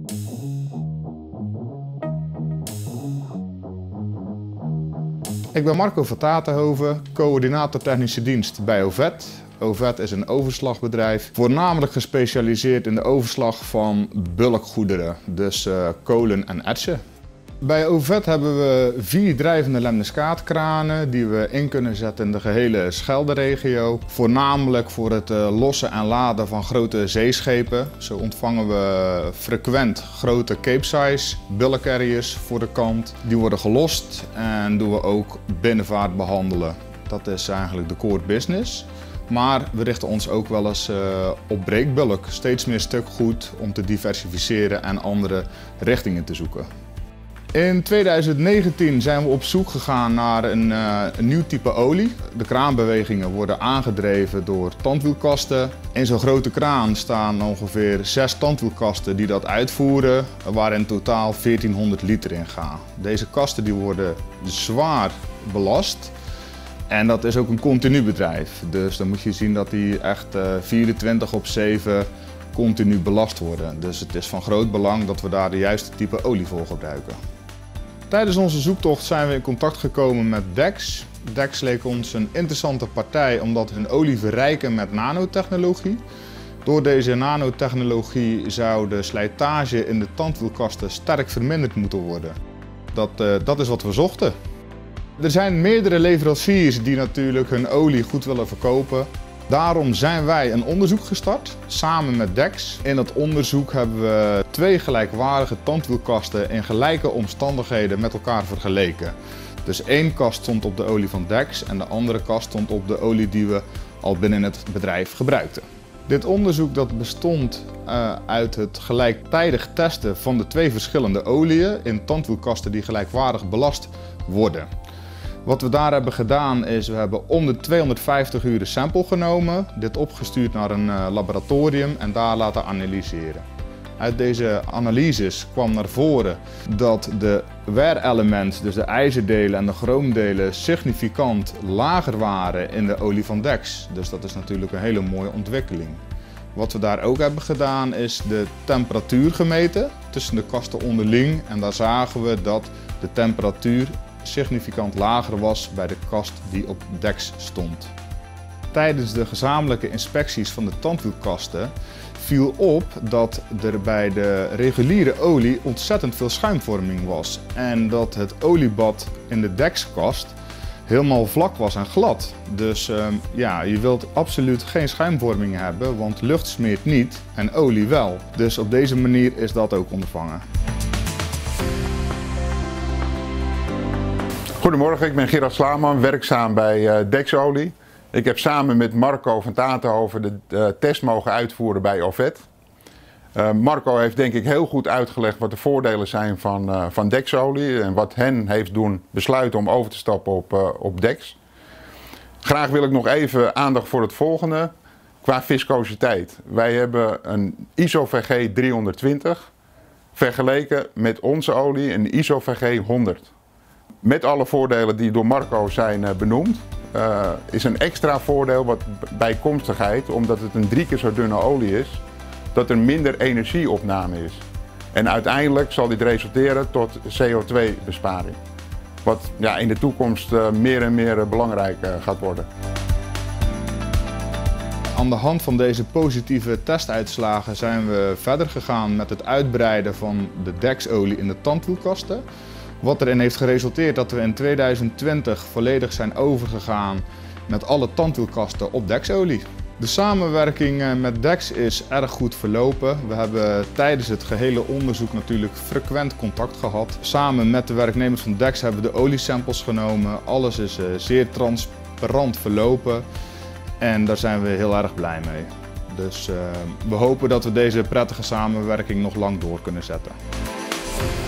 Ik ben Marco van Tatenhoven, coördinator technische dienst bij OVET. OVET is een overslagbedrijf, voornamelijk gespecialiseerd in de overslag van bulkgoederen, dus kolen en ertsen. Bij OVET hebben we 4 drijvende lemniscaatkranen die we in kunnen zetten in de gehele Schelderegio. Voornamelijk voor het lossen en laden van grote zeeschepen. Zo ontvangen we frequent grote Capesize bulkcarriers voor de kant. Die worden gelost en doen we ook binnenvaart behandelen. Dat is eigenlijk de core business. Maar we richten ons ook wel eens op breekbulk. Steeds meer stukgoed om te diversificeren en andere richtingen te zoeken. In 2019 zijn we op zoek gegaan naar een nieuw type olie. De kraanbewegingen worden aangedreven door tandwielkasten. In zo'n grote kraan staan ongeveer 6 tandwielkasten die dat uitvoeren, waar in totaal 1400 liter in gaan. Deze kasten die worden zwaar belast. En dat is ook een continu bedrijf. Dus dan moet je zien dat die echt 24/7 continu belast worden. Dus het is van groot belang dat we daar de juiste type olie voor gebruiken. Tijdens onze zoektocht zijn we in contact gekomen met DEX. DEX leek ons een interessante partij omdat hun olie verrijken met nanotechnologie. Door deze nanotechnologie zou de slijtage in de tandwielkasten sterk verminderd moeten worden. Dat is wat we zochten. Er zijn meerdere leveranciers die natuurlijk hun olie goed willen verkopen. Daarom zijn wij een onderzoek gestart, samen met DEX. In dat onderzoek hebben we 2 gelijkwaardige tandwielkasten in gelijke omstandigheden met elkaar vergeleken. Dus 1 kast stond op de olie van DEX en de andere kast stond op de olie die we al binnen het bedrijf gebruikten. Dit onderzoek dat bestond uit het gelijktijdig testen van de 2 verschillende oliën in tandwielkasten die gelijkwaardig belast worden. Wat we daar hebben gedaan is, we hebben om de 250 uur een sample genomen, dit opgestuurd naar een laboratorium en daar laten analyseren. Uit deze analyses kwam naar voren dat de wear-element, dus de ijzerdelen en de chroomdelen, significant lager waren in de olie van DEX. Dus dat is natuurlijk een hele mooie ontwikkeling. Wat we daar ook hebben gedaan is de temperatuur gemeten tussen de kasten onderling en daar zagen we dat de temperatuur significant lager was bij de kast die op DEX stond. Tijdens de gezamenlijke inspecties van de tandwielkasten viel op dat er bij de reguliere olie ontzettend veel schuimvorming was en dat het oliebad in de DEX-kast helemaal vlak was en glad. Dus ja, je wilt absoluut geen schuimvorming hebben, want lucht smeert niet en olie wel. Dus op deze manier is dat ook ondervangen. Goedemorgen, ik ben Gerard Slaman, werkzaam bij DEX Olie. Ik heb samen met Marco van Tatenhoven de test mogen uitvoeren bij OVET. Marco heeft denk ik heel goed uitgelegd wat de voordelen zijn van DEX Olie en wat hen heeft doen besluiten om over te stappen op DEX. Graag wil ik nog even aandacht voor het volgende qua viscositeit. Wij hebben een ISO-VG 320 vergeleken met onze olie, een ISO-VG 100. Met alle voordelen die door Marco zijn benoemd, is een extra voordeel wat bijkomstigheid, omdat het een 3 keer zo dunne olie is, dat er minder energieopname is. En uiteindelijk zal dit resulteren tot CO2-besparing. Wat ja, in de toekomst meer en meer belangrijk gaat worden. Aan de hand van deze positieve testuitslagen zijn we verder gegaan met het uitbreiden van de DEX-olie in de tandwielkasten. Wat erin heeft geresulteerd dat we in 2020 volledig zijn overgegaan met alle tandwielkasten op DEX-olie. De samenwerking met DEX is erg goed verlopen. We hebben tijdens het gehele onderzoek natuurlijk frequent contact gehad. Samen met de werknemers van DEX hebben we de oliesamples genomen. Alles is zeer transparant verlopen en daar zijn we heel erg blij mee. Dus we hopen dat we deze prettige samenwerking nog lang door kunnen zetten.